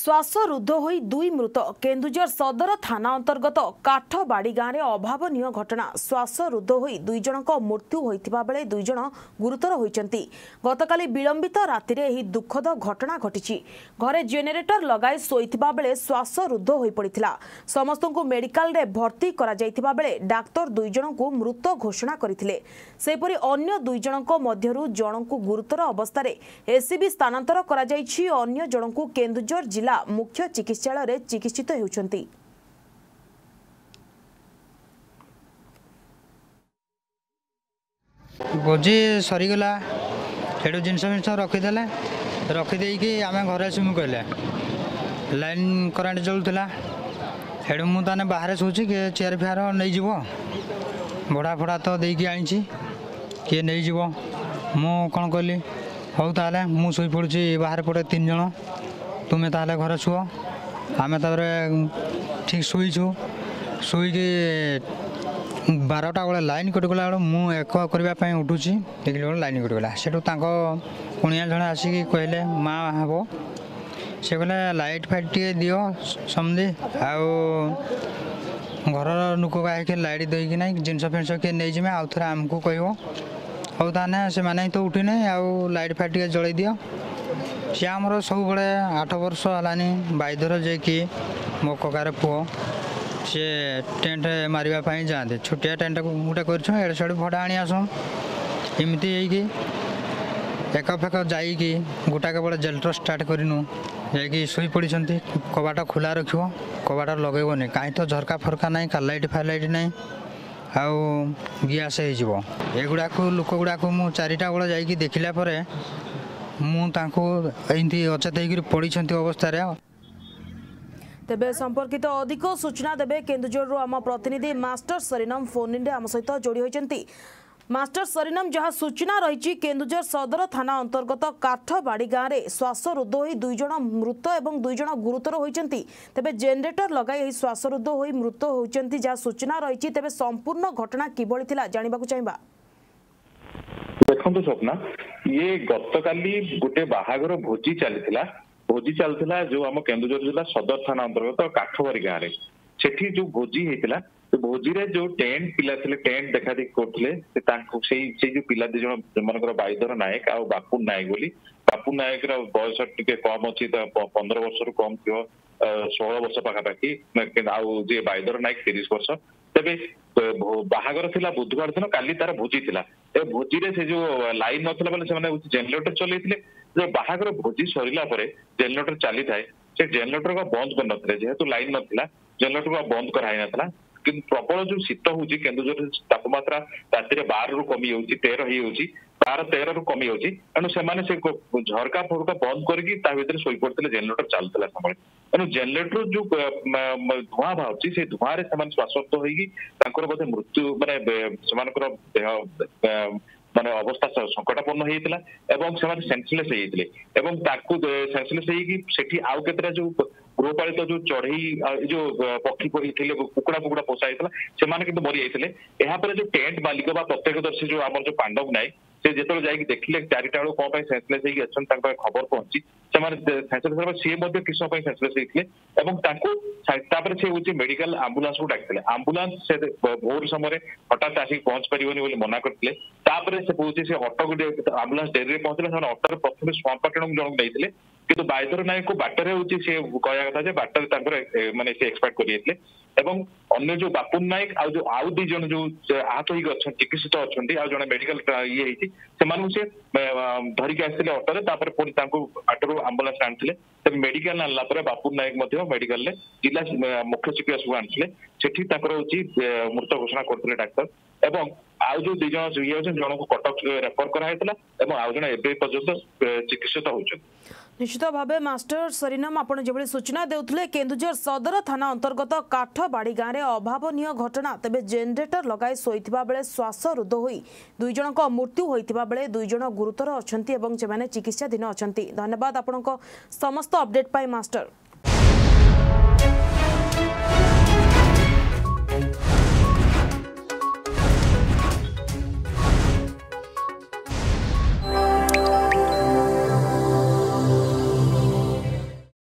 श्वासरुद्ध होई दुई मृत केन्दुझर सदर थाना अंतर्गत काठबाड़ी गाँव में अभावनीय घटना श्वासरुद्ध होई दुई जनक मृत्यु होइतिबा बेले दुई जन गुरुतर होइचंती। गतकाली विलंबित राति रे एही दुखद घटना घटिछि। घरे जेनेरेटर लगाई सोइतिबा बेले श्वासरुद्ध होई पड़िथिला। समस्तଙ୍କୁ मेडिकल रे भर्ती करा जाइतिबा बेले डाक्टर दुई जनकु मृत घोषणा करथिले। सेपरि अन्य दुई जनक मध्यरु जनकु गुरुतर अवस्था रे एसीबी स्थानांतर करा जाइछि। अन्य जनकु केन्दुझर जिला मुख्य चिकित्सालय रे चिकित्सित हेउछंती। भोजी सरीगला हेडू जिनस मिनस रखीदे रखीदे आम घर आसमु कहले लाइन करेन्ट चलूला हेडू मुझे बाहर शोची किए चेयर फेयर नहीं भड़ा फड़ा तो देकी आनी किए नहीं मु कौन कहली हौ ताले मु शोई पड़ी बाहर पड़े 3 जन तुम्हें ताले घर शुओ आम ठीक शुईचु शुईकी 12टा बेले लाइन कटिगला बेल मुझे एक करने उठुची देखिले बेले लाइन कटिगला से कुणिया जड़े आसिक कहले माँ हे से कहले लाइट फाइट टे दियो समझे आउ घर लोक कहीं लाइट देकी ना जिनस फिनस किए नहीं जिमे आउ थे आमको कह हौ ताने से माने तो उठिने आउ लाइट फाइट टे जलई दियो सी आमर सब बड़े 8 वर्ष हलानी बाइधर जे कि मो ककार पुओ सी टेंट मारवाई जाते छोटिया टेंट गोटे कर साड़ू भड़ा आनी आस एमती एक फेक जाकि गोटा केवल जेलटर स्टार्ट करनु जा शुई पड़ी कबाट खोला रख कबाट लगेबनी कहीं तो झरका फरका ना कालाइट फालाइट ना आउ गैस होगुड़ा लोक गुड़ाक मु 4टा बेले जाकि देखला मुझे अचेत पड़ी अवस्था। तेबे संपर्कित अधिक सूचना देबे केन्दुझर आम प्रतिनिधि मास्टर सरीनम फोन इन आम सहित जोड़ी होती। मास्टर सरीनम जहाँ सूचना रही केन्दुझर सदर थाना अंतर्गत काठबाड़ी गाँव में श्वासरुद्ध होई दुई जन मृत और दुई जन गुरुतर होती। तेबे जेनेरेटर लगाई श्वासरुद्ध होई मृत होती जहाँ सूचना रही तेबे संपूर्ण घटना किभली थिला जानिबाकु चाहिबा। देखो स्वप्ना ये गतकाली गोटे बाहागर भोजी चलता जो आम केन्दुझर जिला सदर थाना अंतर्गत काठबाड़ी गाँव में सेठी जो भोजी होता भोजी रे जो टेंट पिला थे टेंट देखा देखी करते जो पिला दी जन मन बाईधर नायक आ बापुन नायक बोली बापुन नायक बयस टे कम अच्छी 15 वर्ष रु कम थी 16 वर्ष पाखापाखि जे बाईधर नायक 30 वर्ष तेबे बाहागर थिला बुधवार दिन काली तार भोजी थिला ए भोजी रे से जो लाइन नथिला बेले से माने जेनेरेटर चलैथिले जो बाहागर भोजी सरिला परे जेनेरेटर चली थाए से जेनेरेटर को बंद कर नथिले जेहेतु लाइन नथिला जेनेरेटर को बंद कराई नथिला कि प्रबल जो शीत होउची केन्दुझर तापमात्रा राति 12 रु कमी होउची 13 ही होउची 12-13 रु कमी होउची एनु से माने से झरका फरका बंद करके ता भीतर सोई पड़ते जेनेरेटर चलतला समय एनु जेनेरेटर जो धुआं बाहुची से धुआं रे समान श्वासरुद्ध होई तांकर बोधे मृत्यु माने समानकर देह माने अवस्था संकटापन्न होइतिला एवं से सेंसलेस होइतिले एवं ताकू सेंसलेस होई सेठी आउ केतरा जो गृहपालित जो चढ़ई जो पक्षी पड़े कुकुड़ा पोषा से मरी जाते यहाँ जो टेंट मालिक प्रत्यक्षदर्शी जो आम जो पांडव नायक से जो जाकि देखिले 4टा बेलू कौन सेंसलेस होती खबर पहुंची सेंसलेस सी किस समय सेंसलेस होते से हूँ मेडिकल आंबुलांस को डाकते आंबुलांस से भोर समय हठात आसिक पहुंच पारे मना करते से कहे से अटो आंबुलांस डेरी पहुंचले अटो प्रथम स्वापाटन जन नहीं किंतु बाईधर नायक को बाटर होची से कहया कथा जे बाटर माने से एक्सपर्ट करियतले एवं अन्य जो बापुन नायक आ जो आउ दी जन जो आहत होई गछ चिकित्सित अछंती आ जने मेडिकल ये हेची से मानु से धरि के आस्थिले ऑटो रे तापर पुनी तांको ऑटो एम्बुलेंस आनथिले ते मेडिकल आनला परे बापुन नायक मध्ये मेडिकल ले जिला मुख्य चिकित्सक को आनथिले सेठी ताकर होची मृत घोषणा करथिले डाक्टर एवं आउ जो दी जन ये जन को कटक रेफर करा हेतला एवं आउ जन एबे पर्यंत चिकित्सित होछन। निश्चित भाव मास्टर सरीनम आपड़ जो सूचना देउथले केन्दुझर सदर थाना अंतर्गत काठबाड़ी गाँव में अभावनीय घटना तेबे जेनेरेटर लगाई शोइथिबा बेले श्वासरुद्ध होई दुई जनक मृत्यु होइथिबा बेले दुई जन गुरुतर अछंती एवं जेमाने चिकित्साधीन अछंती। धन्यवाद आपनक समस्त अपडेट पाई मास्टर।